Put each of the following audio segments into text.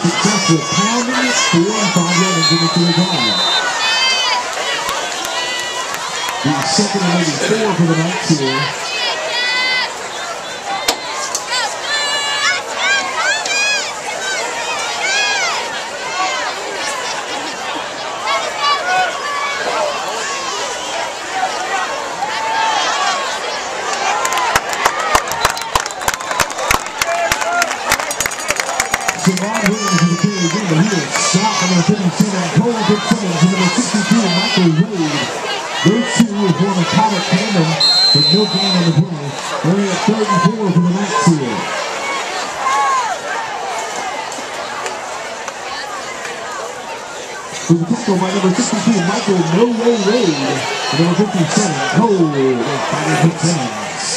successful pounding 4 and 5 runners in the third time. The second and maybe 4 for the Knights here. But no gain on the play. We're at 3rd and 4 for the Knights here. So the tackle by number 62, Michael No Way Wade. And number 57, Cole. They're fighting his hands.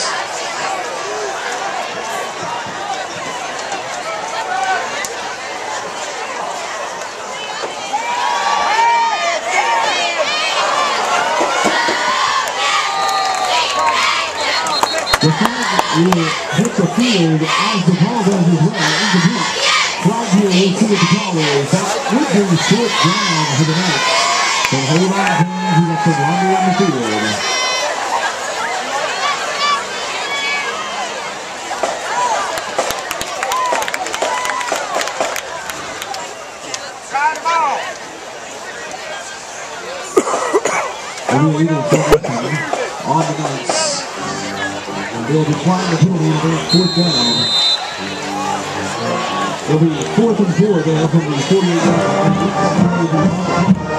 The flag will hit the field as the ball does as well. Incomplete. Flag here, we'll see what the call is. That would be short down for the Knights. So hold on, James. We got some laundry on the field. And the Eagles on the Knights. They'll decline the penalty and bring 4th down. It'll be 4th and 4 there from the 48-yard line.